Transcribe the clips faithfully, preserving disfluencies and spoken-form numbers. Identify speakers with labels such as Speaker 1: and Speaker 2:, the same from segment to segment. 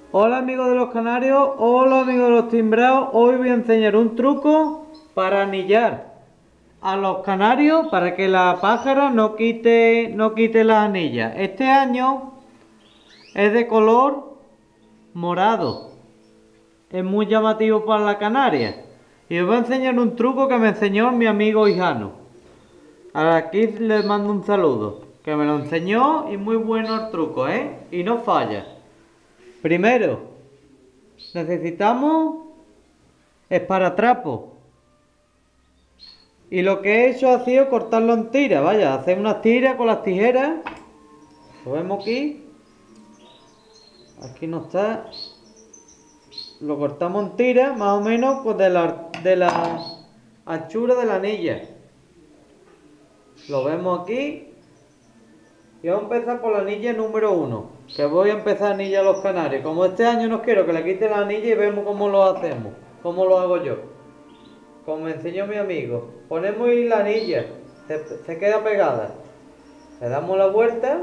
Speaker 1: Hola amigos de los canarios, hola amigos de los timbrados. Hoy voy a enseñar un truco para anillar a los canarios para que la pájara no quite, no quite las anillas. Este año es de color morado, es muy llamativo para la canaria. Y os voy a enseñar un truco que me enseñó mi amigo Hijano. Aquí les mando un saludo, que me lo enseñó y muy bueno el truco, ¿eh? Y no falla. Primero, necesitamos esparatrapo. Y lo que he hecho ha sido cortarlo en tiras, vaya, hacer unas tiras con las tijeras. Lo vemos aquí. Aquí no está. Lo cortamos en tiras, más o menos, pues de la, de la anchura de la anilla. Lo vemos aquí. Y vamos a empezar por la anilla número uno. Que voy a empezar a anillar a los canarios. Como este año no quiero que le quite la anilla y vemos cómo lo hacemos. Cómo lo hago yo. Como me enseñó mi amigo. Ponemos ahí la anilla. Se, se queda pegada. Le damos la vuelta.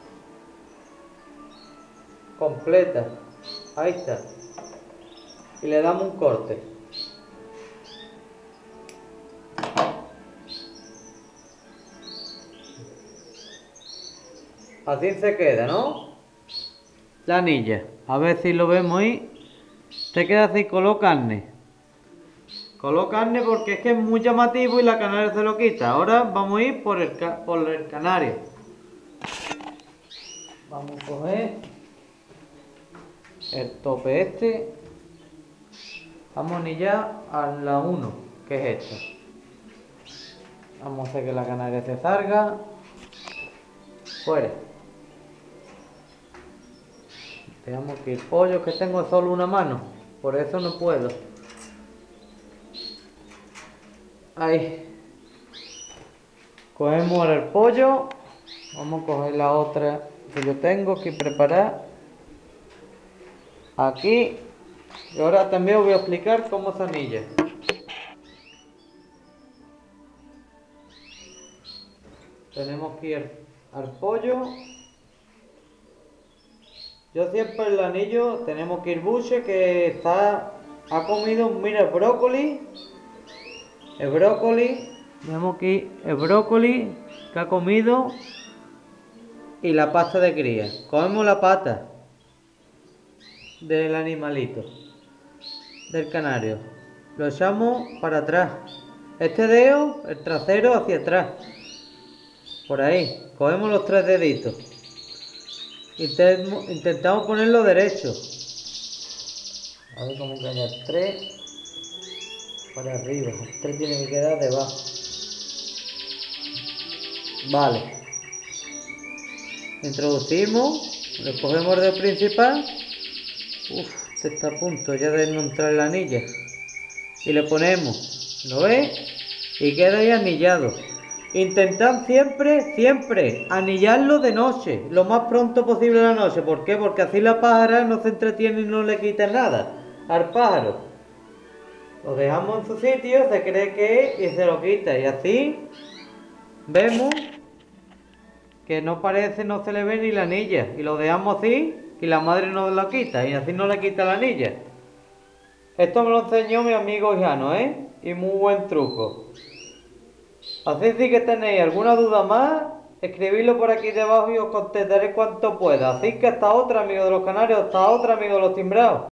Speaker 1: Completa. Ahí está. Y le damos un corte. Así se queda, ¿no? La anilla. A ver si lo vemos ahí. Se queda así, color carne. Color carne porque es que es muy llamativo y la canaria se lo quita. Ahora vamos a ir por el, por el canario. Vamos a coger el tope este. Vamos a anillar a la uno, que es esta. Vamos a hacer que la canaria se salga. Fuera. Dejamos que el pollo, que tengo solo una mano, por eso no puedo. Ahí. Cogemos ahora el pollo. Vamos a coger la otra que yo tengo que preparar. Aquí. Y ahora también os voy a explicar cómo se anilla. Tenemos que ir al pollo. Yo siempre el anillo tenemos que ir buche que está, ha comido, mira el brócoli, el brócoli, tenemos que ir el brócoli que ha comido y la pasta de cría. Comemos la pata del animalito, del canario, lo echamos para atrás, este dedo, el trasero hacia atrás, por ahí, cogemos los tres deditos. Intentamos ponerlo derecho. A ver cómo queda el tres para arriba. El tres tiene que quedar debajo. Vale. Introducimos. Le cogemos el dedo principal. Uf, este está a punto ya de no entrar la anilla. Y le ponemos. ¿Lo ves? Y queda ahí anillado. Intentad siempre, siempre anillarlo de noche, lo más pronto posible la noche. ¿Por qué? Porque así la pájara no se entretiene y no le quita nada al pájaro. Lo dejamos en su sitio, se cree que es y se lo quita. Y así vemos que no parece, no se le ve ni la anilla. Y lo dejamos así y la madre no lo quita. Y así no le quita la anilla. Esto me lo enseñó mi amigo Jano, ¿eh? Y muy buen truco. Así si que tenéis alguna duda más, escribidlo por aquí debajo y os contestaré cuanto pueda. Así que hasta otra, amigos de los canarios, hasta otra, amigos de los timbrados.